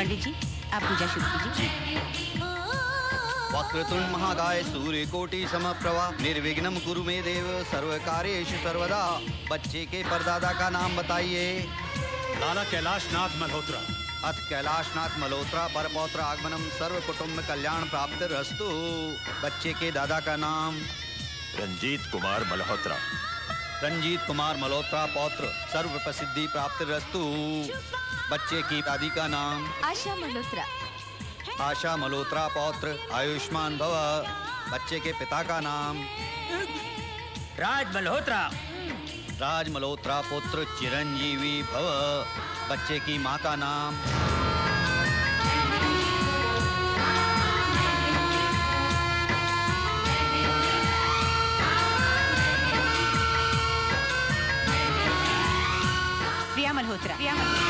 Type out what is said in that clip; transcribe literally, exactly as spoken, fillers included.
पंडित जी, आप पूजा शुरू कीजिए। वक्रतुंड महाकाय सूर्य कोटि समप्रभा निर्विघ्नं कुरु मे देव सर्व कार्येषु सर्वदा। बच्चे के परदादा का नाम बताइए। लाला कैलाशनाथ मल्होत्रा। अथ कैलाशनाथ मल्होत्रा पर पौत्र आगमनम सर्व कुटुंब कल्याण प्राप्त रस्तु। बच्चे के दादा का नाम रंजीत कुमार मल्होत्रा। रंजीत कुमार मल्होत्रा पौत्र सर्व प्रसिद्धि प्राप्त रस्तु। बच्चे की दादी का नाम आशा मल्होत्रा। आशा मल्होत्रा पौत्र आयुष्मान भव। बच्चे के पिता का नाम राज मल्होत्रा। राज मल्होत्रा पुत्र चिरंजीवी भव। बच्चे की मां का नाम प्रिया मल्होत्रा। प्रिया मल्होत्रा।